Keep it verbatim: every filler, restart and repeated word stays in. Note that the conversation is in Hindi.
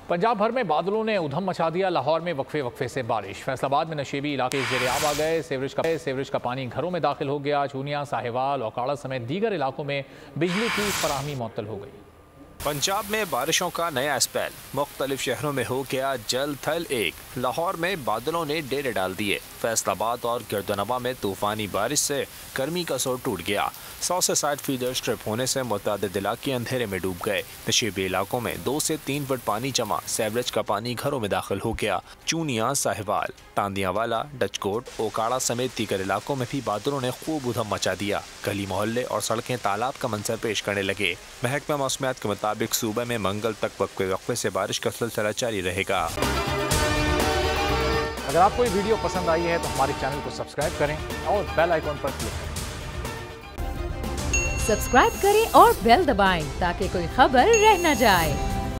पंजाब भर में बादलों ने उधम मचा दिया। लाहौर में वक्फे वक्फे से बारिश। फैसलाबाद में नशेबी इलाके ज़ेर-ए-आब आ गए। सेवरेज का सेवरेज का पानी घरों में दाखिल हो गया। चूनिया, साहिवाल, ओकाड़ा समेत दीगर इलाकों में बिजली की फराहमी मुअत्तल हो गई। पंजाब में बारिशों का नया स्पेल। मुख्तलिफ शहरों में हो गया जल थल एक। लाहौर में बादलों ने डेरे डाल दिए। फैसलाबाद और गिरदोनवा में तूफानी बारिश से गर्मी का जोर टूट गया। सौ से साठ फीसद स्ट्रिप होने से मुतअद्दिद इलाके अंधेरे में डूब गए। नशीबी इलाकों में दो से तीन फुट पानी जमा। सेवरेज का पानी घरों में दाखिल हो गया। चूनिया, साहिवाल, तांदियावाला, डचकोट, ओकाड़ा समेत दीगर इलाकों में भी बादलों ने खूब उधम मचा दिया। गली मोहल्ले और सड़कें तालाब का मंजर पेश करने लगे। महकमा मौसमियात के मुताबिक सूबे में मंगल तक वक्फे वक्फे से बारिश का सिलसिला जारी रहेगा। अगर आपको ये वीडियो पसंद आई है तो हमारे चैनल को सब्सक्राइब करें और बेल आइकॉन पर क्लिक करें। सब्सक्राइब करें और बेल दबाएं ताकि कोई खबर रह न जाए।